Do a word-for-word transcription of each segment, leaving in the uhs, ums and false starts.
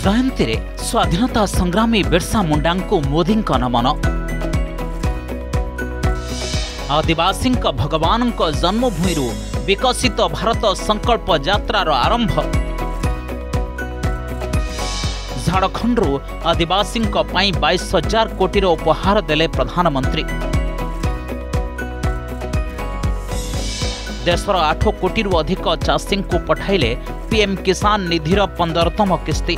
जयंती रे स्वाधीनता संग्रामी बिरसा मुंडा को मोदी नमन। आदिवासी भगवान जन्मभूमि विकसित भारत संकल्प यात्रार आरंभ। झारखंड आदिवासी बाईस हजार कोटी उपहार देले प्रधानमंत्री। देशर आठ कोटी अधिक चाषी को पठाइले पीएम किसान निधिर पंद्रहतम किस्ती।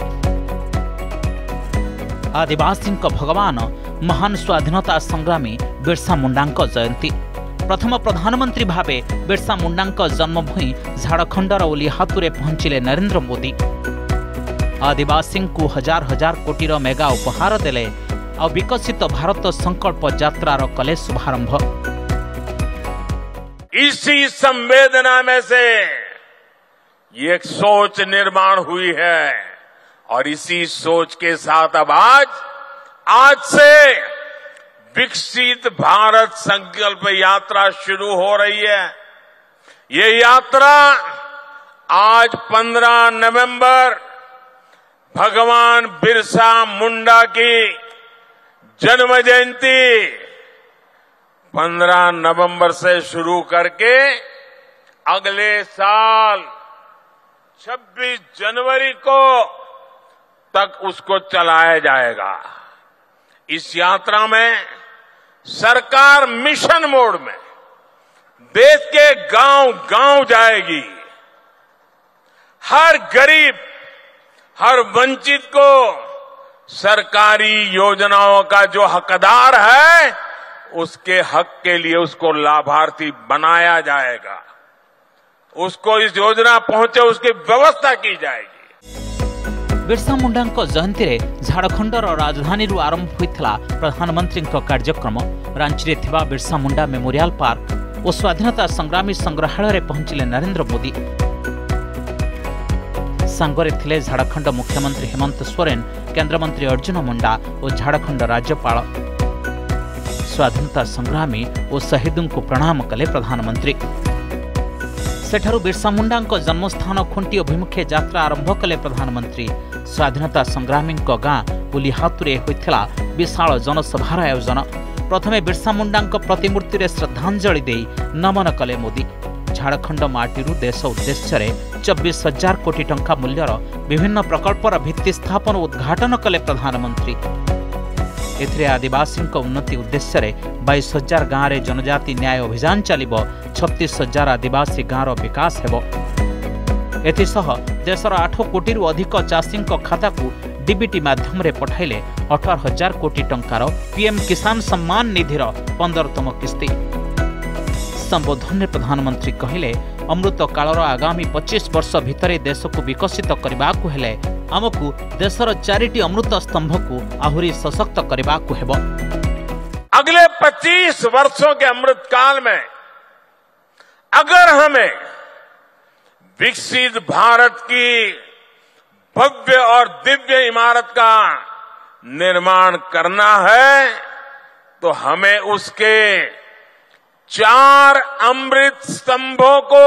आदिवासी भगवान महान स्वाधीनता संग्रामी बिरसा मुंडा जयंती। प्रथम प्रधानमंत्री भावे बिरसा मुंडा जन्मभूमि झारखंडर उलिहातुरे पहुंचिले नरेंद्र मोदी। आदिवासी को हजार हजार कोटीर मेगा उपहार देले और विकसित भारत संकल्प यात्रार कले शुभारंभ। इसी संवेदना में से ये एक सोच निर्माण हुई है और इसी सोच के साथ अब आज आज से विकसित भारत संकल्प यात्रा शुरू हो रही है। ये यात्रा आज पंद्रह नवंबर भगवान बिरसा मुंडा की जन्म जयंती पंद्रह नवंबर से शुरू करके अगले साल छब्बीस जनवरी को तक उसको चलाया जाएगा। इस यात्रा में सरकार मिशन मोड में देश के गांव गांव जाएगी। हर गरीब, हर वंचित को सरकारी योजनाओं का जो हकदार है उसके हक के लिए उसको लाभार्थी बनाया जाएगा। उसको इस योजना पहुंचे उसकी व्यवस्था की जाएगी। बिरसा मुंडा जयंती रे झारखंडर राजधानी आरंभ होता प्रधानमंत्री कार्यक्रम। रांची रे थिबा बिरसा मुंडा मेमोरियल पार्क और स्वाधीनता संग्रामी संग्रहालय रे पहुंचिले नरेंद्र मोदी। सांगरे थिले झारखंड मुख्यमंत्री हेमंत सोरेन, केंद्र मंत्री अर्जुन मुंडा और झारखंड राज्यपाल। स्वाधीनता संग्रामी और शहीदों को प्रणाम कले प्रधानमंत्री। सेठारु बिरसा मुंडा जन्मस्थान खुंटी अभिमुखे यात्रा आरंभ कले प्रधानमंत्री। स्वाधीनता संग्रामी गाँ उलिहातुरे होइथिला विशाल जनसभार आयोजन। प्रथमे बिरसा मुंडा प्रतिमूर्ति रे श्रद्धांजलि दे नमन कले मोदी। झारखंड माटीरू देश उद्देश्य चौबीस हजार कोटी टंका मूल्यर विभिन्न प्रकल्पर भित्ति स्थापन और उद्घाटन कले प्रधानमंत्री। एथिरे आदिवासी उन्नति उद्देश्य बाईस हजार गाँव में जनजाति न्याय अभियान चलिब। छत्तीस हजार आदिवासी गाँवर विकास हेबो। एथिसह देशर आठ कोटी अधिक चाषी खाता को डीबीटी माध्यम रे पठाइले अठारह हजार कोटी टंकार पीएम किसान सम्मान निधिर पंद्रहतम किस्ती। संबोधन में प्रधानमंत्री कहले अमृत कालर आगामी पच्चीस वर्ष भितर देश को विकसित करने को हेले आमको देशर चारिटी अमृत स्तंभ को आहुरी सशक्त करने को हेबो। अगले पच्चीस वर्षों के अमृत काल में अगर हमें विकसित भारत की भव्य और दिव्य इमारत का निर्माण करना है तो हमें उसके चार अमृत स्तंभों को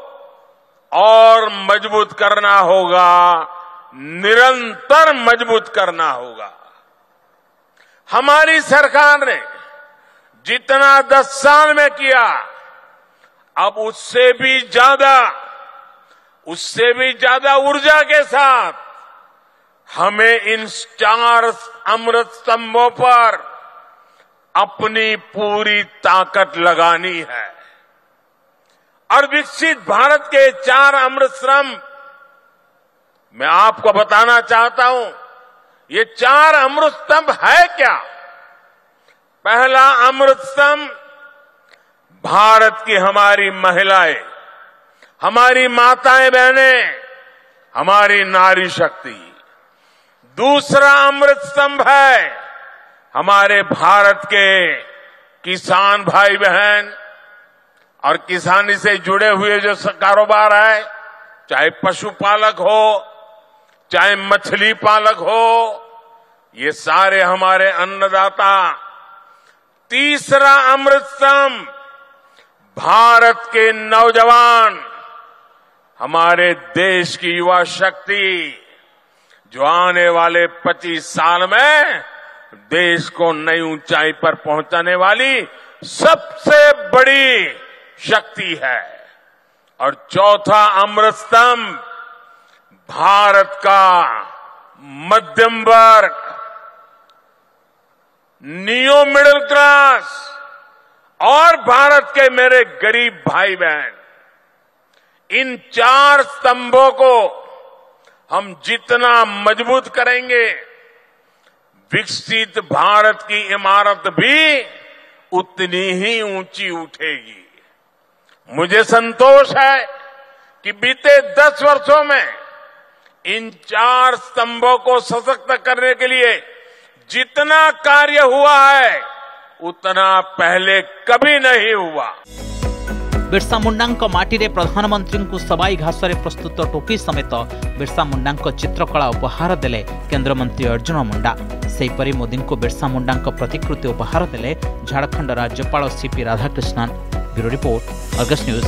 और मजबूत करना होगा, निरंतर मजबूत करना होगा। हमारी सरकार ने जितना दस साल में किया अब उससे भी ज्यादा उससे भी ज्यादा ऊर्जा के साथ हमें इन चार अमृत स्तंभों पर अपनी पूरी ताकत लगानी है। और विकसित भारत के चार अमृत स्तंभ मैं आपको बताना चाहता हूं, ये चार अमृत स्तंभ है क्या? पहला अमृत स्तंभ भारत की हमारी महिलाएं, हमारी माताएं बहनें, हमारी नारी शक्ति। दूसरा अमृत स्तंभ है हमारे भारत के किसान भाई बहन और किसानी से जुड़े हुए जो कारोबार है, चाहे पशुपालक हो चाहे मछली पालक हो, ये सारे हमारे अन्नदाता। तीसरा अमृत स्तंभ भारत के नौजवान, हमारे देश की युवा शक्ति जो आने वाले पच्चीस साल में देश को नई ऊंचाई पर पहुंचाने वाली सबसे बड़ी शक्ति है। और चौथा अमृत स्तंभ भारत का मध्यम वर्ग, नियो मिडिल क्लास और भारत के मेरे गरीब भाई बहन, इन चार स्तंभों को हम जितना मजबूत करेंगे, विकसित भारत की इमारत भी उतनी ही ऊंची उठेगी। मुझे संतोष है कि बीते दस वर्षों में इन चार स्तंभों को सशक्त करने के लिए जितना कार्य हुआ है उतना पहले कभी नहीं हुआ। बिरसा मुंडा माटी रे प्रधानमंत्री को सबाई घास रे प्रस्तुत टोपी समेत बिरसा मुंडा चित्रकला उपहार देले केंद्रमंत्री अर्जुन मुंडा। सेहीपरि मोदी को बिरसा मुंडा प्रतिकृति उपहार देले झारखंड राज्यपाल CP Radhakrishnan. Bureau report, Argus news.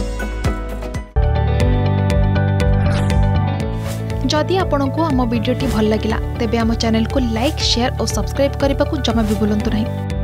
जदि आपंक आम भिडी भल लगा तेब आम चैनल को लाइक, शेयर और सब्सक्राइब करने को जमा भी भूलु नहीं।